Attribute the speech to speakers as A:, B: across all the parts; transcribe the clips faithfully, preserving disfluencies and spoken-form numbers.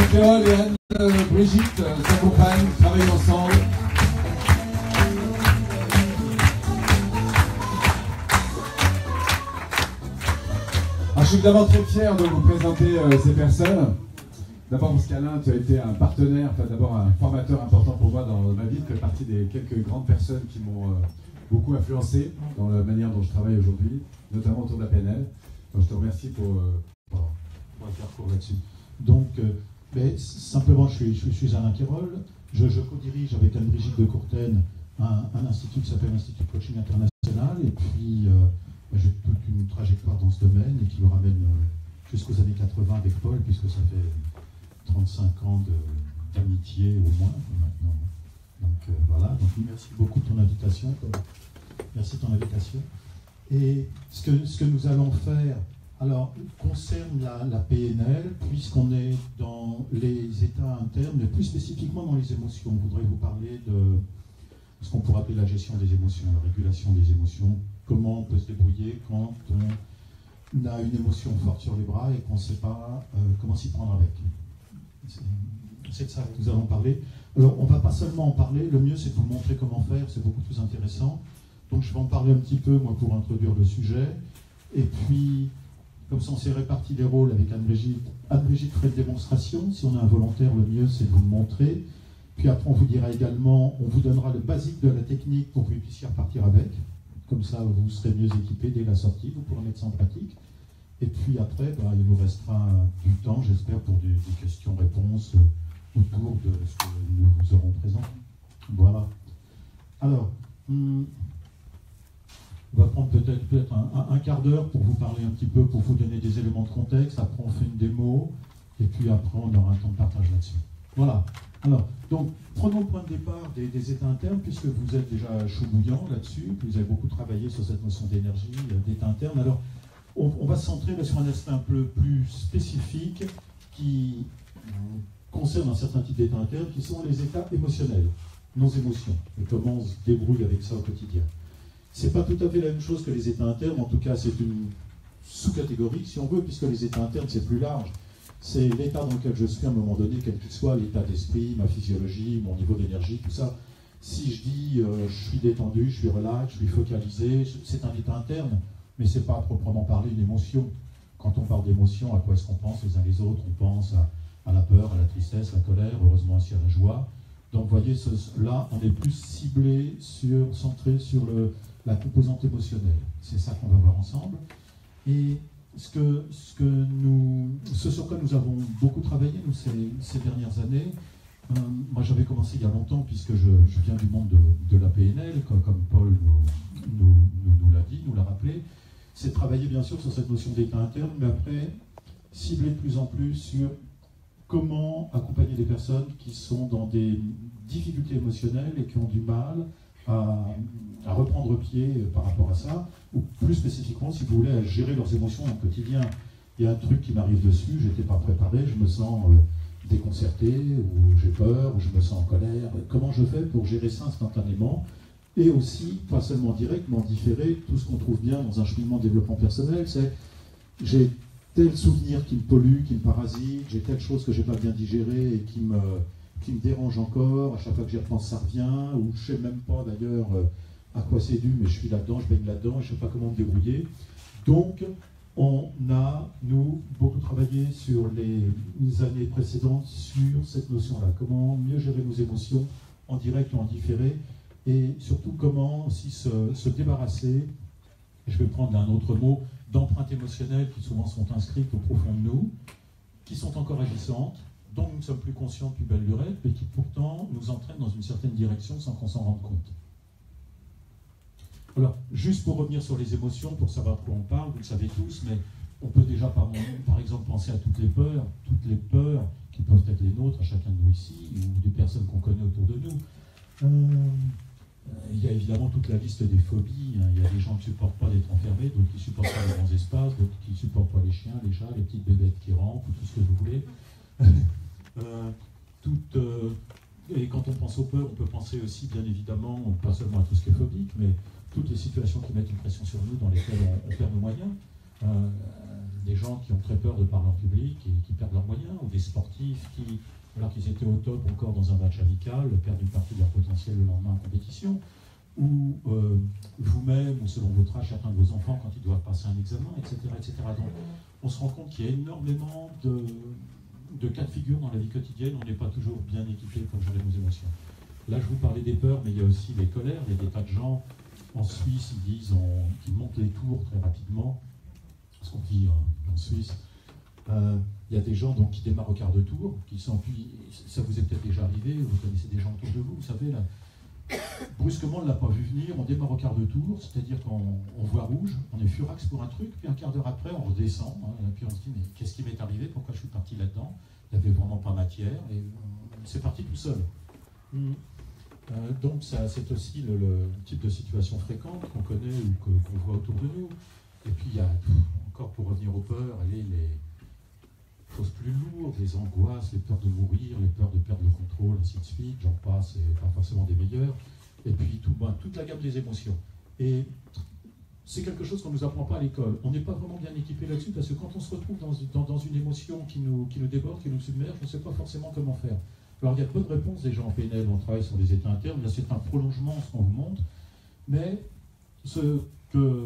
A: Carole et Anne-Brigitte, euh, sa compagne, travaillent ensemble. Alors, je suis d'abord très fier de vous présenter euh, ces personnes. D'abord parce qu'Alain, tu as été un partenaire, enfin d'abord un formateur important pour moi dans ma vie, tu fais partie des quelques grandes personnes qui m'ont euh, beaucoup influencé dans la manière dont je travaille aujourd'hui, notamment autour de la P N L. Donc je te remercie pour, euh, pour, pour faire court là-dessus.
B: Donc, euh, mais simplement, je suis, je suis Alain Carole, je, je co-dirige avec Anne-Brigitte de Courtaine un, un institut qui s'appelle l'Institut de Coaching International, et puis euh, j'ai toute une trajectoire dans ce domaine et qui me ramène euh, jusqu'aux années quatre-vingts avec Paul, puisque ça fait trente-cinq ans d'amitié au moins maintenant. Donc euh, voilà, donc merci beaucoup de ton invitation, Paul. Merci de ton invitation. Et ce que, ce que nous allons faire, alors, concerne la, la P N L, puisqu'on est dans les états internes, mais plus spécifiquement dans les émotions. Je voudrais vous parler de ce qu'on pourrait appeler la gestion des émotions, la régulation des émotions, comment on peut se débrouiller quand on a une émotion forte sur les bras et qu'on ne sait pas euh, comment s'y prendre avec. C'est de ça que nous allons parler. Alors, on ne va pas seulement en parler, le mieux c'est de vous montrer comment faire, c'est beaucoup plus intéressant. Donc je vais en parler un petit peu, moi, pour introduire le sujet. Et puis, comme ça on s'est réparti les rôles avec Anne-Brigitte, Anne-Brigitte ferait une démonstration. Si on a un volontaire, le mieux c'est de vous le montrer. Puis après on vous dira également, on vous donnera le basique de la technique pour que vous puissiez repartir avec. Comme ça vous serez mieux équipé dès la sortie, vous pourrez mettre ça en pratique. Et puis après, bah, il nous restera du temps, j'espère, pour des, des questions-réponses autour de ce que nous vous aurons présenté. Voilà. Alors, hum, on va prendre peut-être peut-être un, un, un quart d'heure pour vous parler un petit peu, pour vous donner des éléments de contexte. Après, on fait une démo, et puis après, on aura un temps de partage là-dessus. Voilà. Alors, donc, prenons le point de départ des, des états internes, puisque vous êtes déjà chaud bouillant là-dessus, vous avez beaucoup travaillé sur cette notion d'énergie, d'état interne. Alors, on, on va se centrer là, sur un aspect un peu plus spécifique qui concerne un certain type d'état interne, qui sont les états émotionnels, nos émotions, et comment on se débrouille avec ça au quotidien. C'est pas tout à fait la même chose que les états internes, en tout cas c'est une sous-catégorie si on veut, puisque les états internes c'est plus large. C'est l'état dans lequel je suis à un moment donné, quel qu'il soit, l'état d'esprit, ma physiologie, mon niveau d'énergie, tout ça. Si je dis euh, je suis détendu, je suis relax, je suis focalisé, c'est un état interne, mais c'est pas à proprement parler une émotion. Quand on parle d'émotion, à quoi est-ce qu'on pense les uns les autres? On pense à, à la peur, à la tristesse, à la colère, heureusement aussi à la joie. Donc vous voyez, ce, là on est plus ciblé, sur, centré sur le la composante émotionnelle. C'est ça qu'on va voir ensemble. Et ce, que, ce, que nous, ce sur quoi nous avons beaucoup travaillé nous, ces, ces dernières années, euh, moi j'avais commencé il y a longtemps, puisque je, je viens du monde de, de la P N L, comme, comme Paul nous, nous, nous, nous l'a dit, nous l'a rappelé, c'est de travailler bien sûr sur cette notion d'état interne, mais après cibler de plus en plus sur comment accompagner des personnes qui sont dans des difficultés émotionnelles et qui ont du mal À, à reprendre pied par rapport à ça, ou plus spécifiquement, si vous voulez, à gérer leurs émotions dans le quotidien. Il y a un truc qui m'arrive dessus, je n'étais pas préparé, je me sens euh, déconcerté, ou j'ai peur, ou je me sens en colère. Comment je fais pour gérer ça instantanément? Et aussi, pas seulement direct, mais en différé, tout ce qu'on trouve bien dans un cheminement de développement personnel, c'est j'ai tel souvenir qui me pollue, qui me parasite, j'ai telle chose que je n'ai pas bien digérée et qui me... qui me dérange encore, à chaque fois que j'y repense ça revient, ou je ne sais même pas d'ailleurs euh, à quoi c'est dû, mais je suis là-dedans, je baigne là-dedans, et je ne sais pas comment me débrouiller. Donc, on a, nous, beaucoup travaillé sur les, les années précédentes sur cette notion-là, comment mieux gérer nos émotions en direct ou en différé, et surtout comment aussi se, se débarrasser, je vais prendre un autre mot, d'empreintes émotionnelles qui souvent sont inscrites au profond de nous, qui sont encore agissantes, dont nous ne sommes plus conscients depuis belle lurette, mais qui pourtant nous entraînent dans une certaine direction sans qu'on s'en rende compte. Alors, juste pour revenir sur les émotions, pour savoir de quoi on parle, vous le savez tous, mais on peut déjà par, par exemple penser à toutes les peurs, toutes les peurs qui peuvent être les nôtres, à chacun de nous ici, ou des personnes qu'on connaît autour de nous. Euh, il y a évidemment toute la liste des phobies, hein. Il y a des gens qui ne supportent pas d'être enfermés, d'autres qui ne supportent pas les grands espaces, d'autres qui ne supportent pas les chiens, les chats, les petites bébêtes qui rampent, ou tout ce que vous voulez. Euh, toute, euh, et quand on pense aux peurs, on peut penser aussi, bien évidemment, pas seulement à tout ce qui est phobique, mais toutes les situations qui mettent une pression sur nous, dans lesquelles on, on perd nos moyens. euh, des gens qui ont très peur de parler en public et qui perdent leurs moyens, ou des sportifs qui, alors qu'ils étaient au top encore dans un match amical, perdent une partie de leur potentiel le lendemain en compétition, ou euh, vous-même, ou selon votre âge, certains de vos enfants quand ils doivent passer un examen, et cetera et cetera. Donc on se rend compte qu'il y a énormément de, de cas de figure dans la vie quotidienne, on n'est pas toujours bien équipé pour gérer nos émotions. Là, je vous parlais des peurs, mais il y a aussi les colères. Il y a des tas de gens en Suisse, ils disent, on, qui montent les tours très rapidement, ce qu'on dit hein, en Suisse. Euh, il y a des gens donc, qui démarrent au quart de tour, qui sont, puis ça vous est peut-être déjà arrivé, vous connaissez des gens autour de vous, vous savez, là, brusquement, on ne l'a pas vu venir, on démarre au quart de tour, c'est-à-dire qu'on on voit rouge, on est furax pour un truc, puis un quart d'heure après, on redescend, hein, et puis on se dit, mais qu'est-ce qui m'est arrivé, pourquoi je suis parti là-dedans? Il n'y avait vraiment pas matière, et c'est parti tout seul. Mmh. Euh, donc ça, c'est aussi le, le type de situation fréquente qu'on connaît ou que, qu'on voit autour de nous. Et puis il y a, encore pour revenir aux peurs, allez, les choses plus lourdes, les angoisses, les peurs de mourir, les peurs de perdre le contrôle, ainsi de suite, j'en passe, et pas forcément des meilleurs. Et puis tout, ben, toute la gamme des émotions. Et c'est quelque chose qu'on ne nous apprend pas à l'école. On n'est pas vraiment bien équipé là-dessus parce que quand on se retrouve dans, dans, dans une émotion qui nous, qui nous déborde, qui nous submerge, on ne sait pas forcément comment faire. Alors il y a peu de réponses déjà en P N L, on travaille sur les états internes, là c'est un prolongement ce qu'on vous montre, mais ce, que,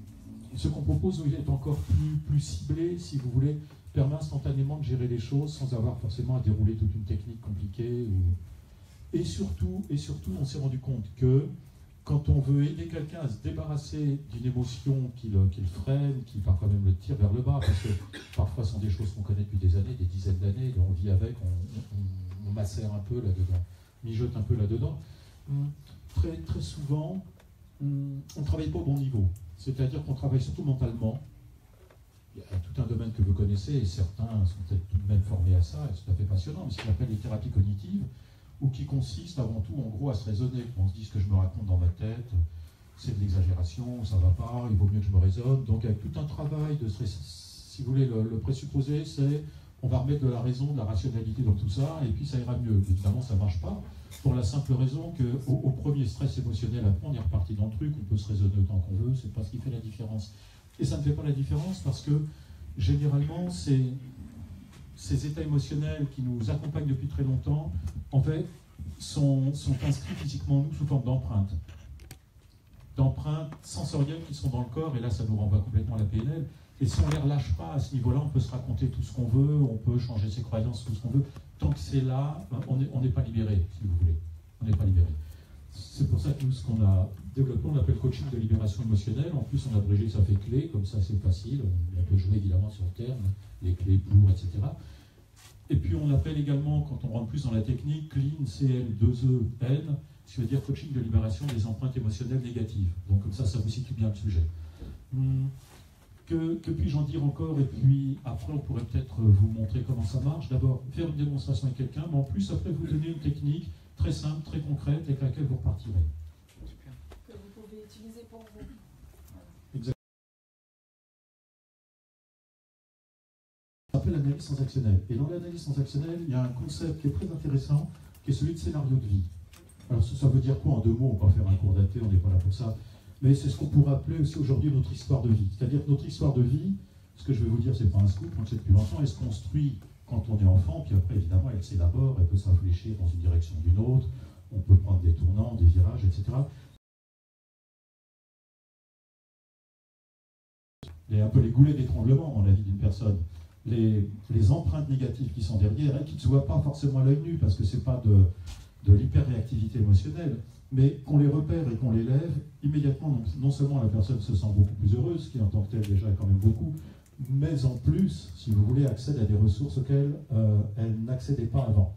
B: ce qu'on propose est encore plus, plus ciblé, si vous voulez, permet instantanément de gérer les choses sans avoir forcément à dérouler toute une technique compliquée. Ou... Et surtout, et surtout, on s'est rendu compte que quand on veut aider quelqu'un à se débarrasser d'une émotion qui le, qui le freine, qui parfois même le tire vers le bas, parce que parfois ce sont des choses qu'on connaît depuis des années, des dizaines d'années, on vit avec, on, on, on macère un peu là-dedans, mijote un peu là-dedans, très, très souvent, on ne travaille pas au bon niveau. C'est-à-dire qu'on travaille surtout mentalement. Il y a tout un domaine que vous connaissez, et certains sont peut-être tout de même formés à ça, et c'est tout à fait passionnant, mais ce qu'on appelle les thérapies cognitives, ou qui consiste avant tout, en gros, à se raisonner. On se dit ce que je me raconte dans ma tête, c'est de l'exagération, ça va pas, il vaut mieux que je me raisonne. Donc avec tout un travail de, si vous voulez, le, le présupposé, c'est on va remettre de la raison, de la rationalité dans tout ça, et puis ça ira mieux. Évidemment, ça ne marche pas, pour la simple raison qu'au au premier stress émotionnel, après on est reparti dans le truc, on peut se raisonner autant qu'on veut, c'est pas ce qui fait la différence. Et ça ne fait pas la différence parce que, généralement, c'est... ces états émotionnels qui nous accompagnent depuis très longtemps, en fait, sont, sont inscrits physiquement en nous sous forme d'empreintes. D'empreintes sensorielles qui sont dans le corps, et là, ça nous renvoie complètement à la P N L. Et si on ne les relâche pas à ce niveau-là, on peut se raconter tout ce qu'on veut, on peut changer ses croyances, tout ce qu'on veut. Tant que c'est là, on n'est on n'est pas libéré, si vous voulez. On n'est pas libéré. C'est pour ça que nous, ce qu'on a développé, on l'appelle coaching de libération émotionnelle. En plus, on a abrégé, ça fait clé, comme ça c'est facile. On peut jouer évidemment sur le terme, les clés pour, et cetera. Et puis on appelle également, quand on rentre plus dans la technique, Clean, C L deux E N, ce qui veut dire coaching de libération des empreintes émotionnelles négatives. Donc comme ça, ça vous situe bien le sujet. Hum, que que puis-je en dire encore? Et puis après, on pourrait peut-être vous montrer comment ça marche. D'abord, faire une démonstration avec quelqu'un, mais en plus, après, vous donner une technique très simple, très concrète, avec laquelle vous repartirez.
C: Que vous pouvez utiliser pour vous.
B: Exactement. Ça s'appelle l'analyse transactionnelle. Et dans l'analyse transactionnelle, il y a un concept qui est très intéressant, qui est celui de scénario de vie. Alors ça, ça veut dire quoi en deux mots? On ne va pas faire un cours d'athée, on n'est pas là pour ça. Mais c'est ce qu'on pourrait appeler aussi aujourd'hui notre histoire de vie. C'est-à-dire que notre histoire de vie, ce que je vais vous dire, ce n'est pas un scoop, on le sait depuis longtemps, elle se construit quand on est enfant, puis après, évidemment, elle s'élabore, elle peut s'infléchir dans une direction ou d'une autre, on peut prendre des tournants, des virages, et cetera. Il y a un peu les goulets d'étranglement dans la vie d'une personne. Les, les empreintes négatives qui sont derrière, elles, qui ne se voient pas forcément à l'œil nu, parce que ce n'est pas de, de l'hyperréactivité émotionnelle, mais qu'on les repère et qu'on les lève, immédiatement, non, non seulement la personne se sent beaucoup plus heureuse, ce qui en tant que tel déjà est quand même beaucoup, mais en plus, si vous voulez, accède à des ressources auxquelles euh, elle n'accédait pas avant.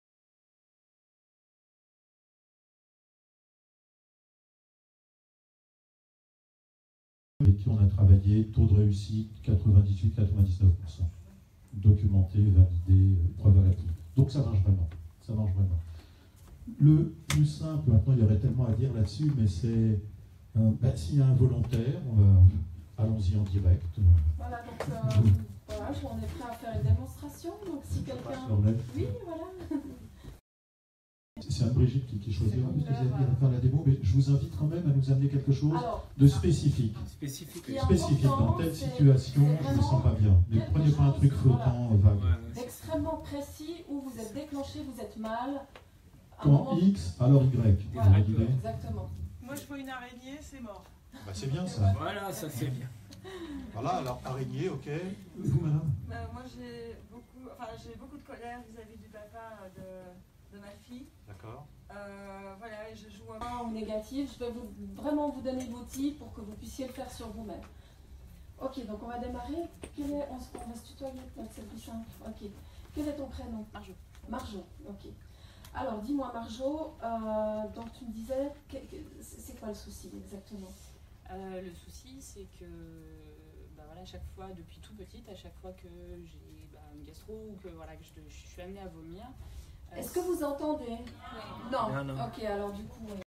B: Avec qui on a travaillé, taux de réussite quatre-vingt-dix-huit à quatre-vingt-dix-neuf pour cent. Documenté, validé, preuve à l'appui. Donc ça marche vraiment. Ça marche vraiment. Le plus simple, maintenant il y aurait tellement à dire là-dessus, mais c'est euh, ben, s'il y a un volontaire, euh, allons-y en direct.
C: Voilà, donc euh, voilà, on est prêt à faire une démonstration. Donc si quelqu'un. Oui, voilà.
B: c'est Anne-Brigitte qui, qui choisira, puisque vous avez dit à faire la démo, mais je vous invite quand même à nous amener quelque chose
C: Alors,
B: de spécifique.
D: Spécifique.
C: qui est
B: Spécifique, dans
C: important,
B: telle
C: c'est-
B: situation,
C: c'est
B: je ne me sens
C: vraiment
B: pas bien. Ne
C: quelque
B: prenez pas un truc
C: chose,
B: flottant, vague.
D: Ouais,
C: extrêmement précis où vous êtes déclenché, vous êtes mal. À un
B: Quand
C: moment-
B: X, alors Y.
C: Voilà,
B: Vous avez l'idée ?
C: exactement.
E: Moi, je vois une araignée, c'est mort.
B: Bah, c'est bien ça.
D: Voilà, ça c'est bien.
B: Voilà, alors araignée, ok. Vous, madame ?
F: Euh, moi, j'ai beaucoup, enfin, j'ai beaucoup de colère vis-à-vis du papa de, de ma fille.
B: D'accord.
F: Euh, voilà, et je joue un
C: Ou négatif, je vais vous, vraiment vous donner l'outil pour que vous puissiez le faire sur vous-même. Ok, donc on va démarrer. Quel est, on, se- on va se tutoyer, peut-être c'est plus simple. Ok. Quel est ton prénom?
F: Marjo.
C: Marjo, ok. Alors dis-moi Marjo, euh, donc tu me disais, que- que- c'est c'est quoi le souci exactement?
G: Euh, le souci, c'est que bah voilà, à chaque fois, depuis tout petite, à chaque fois que j'ai bah, une gastro ou que, voilà, que je, je suis amenée à vomir. euh,
C: Est-ce que vous entendez? Non.
D: Non, non.
C: Ok, alors du coup. euh,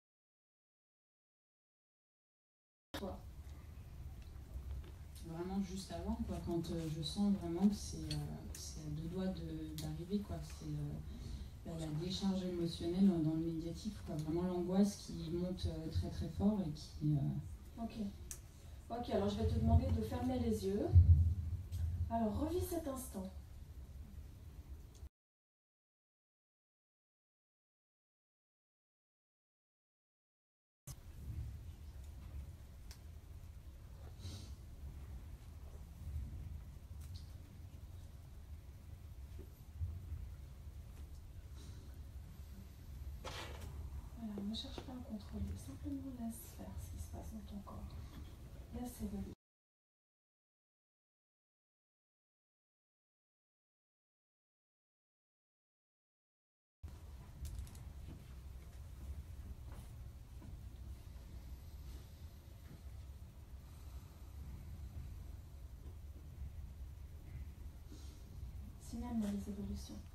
C: Toi.
G: Vraiment juste avant, quoi, quand euh, je sens vraiment que c'est euh, c'est à deux doigts de- d'arriver, quoi. C'est euh, bah, la décharge émotionnelle dans, dans le médiatif, quoi. Vraiment l'angoisse qui monte euh, très très fort et qui. euh,
C: Ok. Ok, alors je vais te demander de fermer les yeux. Alors revis cet instant. Voilà, ne cherche pas à contrôler, simplement laisse faire ce qui se passe dans ton corps. Laisse évoluer. Signale-moi les évolutions.